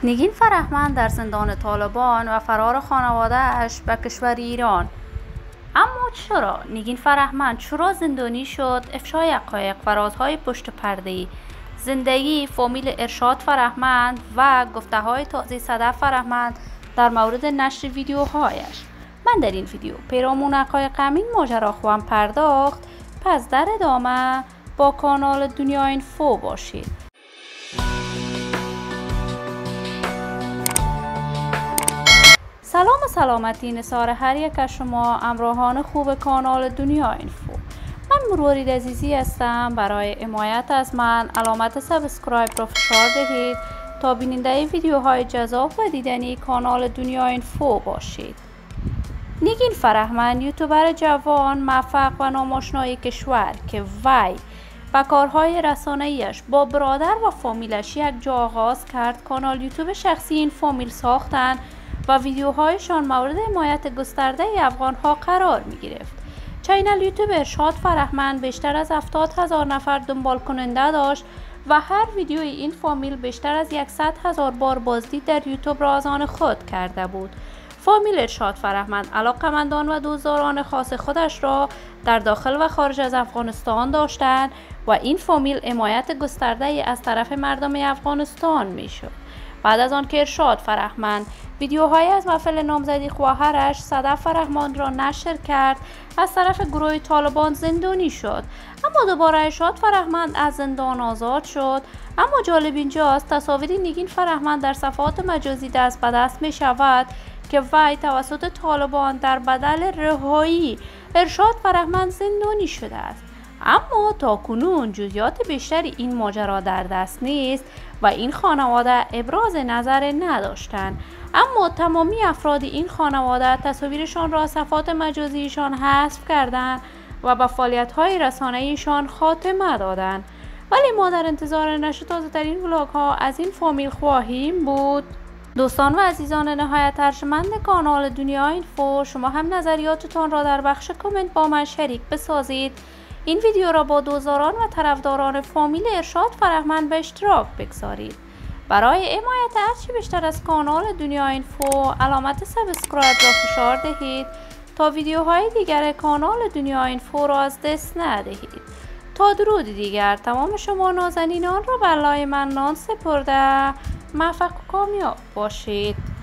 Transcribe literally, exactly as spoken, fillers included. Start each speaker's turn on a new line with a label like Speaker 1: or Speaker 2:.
Speaker 1: نگین فرهمند در زندان طالبان و فرار خانواده‌اش به کشور ایران. اما چرا نگین فرهمند چرا زندانی شد؟ افشای حقایق و رازهای پشت پرده زندگی فامیل ارشاد فرهمند و گفته‌های تازه صدف فرهمند در مورد نشر ویدیوهایش. من در این ویدیو پیرامون حقایق همین ماجرا خواهم پرداخت، پس در ادامه با کانال دنیا اینفو باشید. سلام و سلامتی نثار هر یک از شما همراهان خوب کانال دنیا اینفو. من مروارید عزیزی هستم. برای حمایت از من علامت سابسکرایب را فشار دهید تا بیننده ویدیوهای جذاب و دیدنی کانال دنیا اینفو باشید. نگین فرهمند یوتیوبر جوان موفق و ناماشنای کشور که وی با کارهای رسانه‌ایش با برادر و فامیلش یک جا آغاز کرد کانال یوتیوب شخصی این فامیل ساختند و ویدیوهایشان مورد حمایت گسترده افغان‌ها قرار می گرفت. چینل یوتیوب ارشاد فرهمند بیشتر از هفتاد هزار نفر دنبال کننده داشت و هر ویدیوی این فامیل بیشتر از صد هزار بار بازدید در یوتیوب را از آن خود کرده بود. فامیل ارشاد فرهمند علاقه‌مندان و دوستداران خاص خودش را در داخل و خارج از افغانستان داشتند و این فامیل حمایت گسترده از طرف مردم افغانستان میشد. بعد از آن که ارشاد فرهمند ویدیوهایی از محفل نامزدی خواهرش صدف فرهمند را نشر کرد، از طرف گروه طالبان زندانی شد. اما دوباره ارشاد فرهمند از زندان آزاد شد. اما جالب اینجاست تصاویر نگین فرهمند در صفحات مجازی دست به دست می شود که وی توسط طالبان در بدل رهایی ارشاد فرهمند زندانی شده است. اما تاکنون جزئیات بیشتری این ماجرا در دست نیست و این خانواده ابراز نظر نداشتند. اما تمامی افراد این خانواده تصاویرشان را صفحات مجازیشان حذف کردند و به فعالیت‌های رسانه‌ایشان خاتمه دادند. ولی ما در انتظار نشر تازه‌ترین ولاگ‌ها از این فامیل خواهیم بود. دوستان و عزیزان نهایت ارجمند کانال دنیا اینفو، شما هم نظریاتتان را در بخش کامنت با من شریک بسازید. این ویدیو را با دوستداران و طرفداران فامیل ارشاد فرهمند به اشتراک بگذارید. برای حمایت هرچی بیشتر از کانال دنیا اینفو علامت سابسکرایب را فشار دهید تا ویدیوهای دیگر کانال دنیا اینفو را از دست ندهید. تا درود دیگر تمام شما نازنینان را به لای منان سپرده موفق و کامیاب باشید.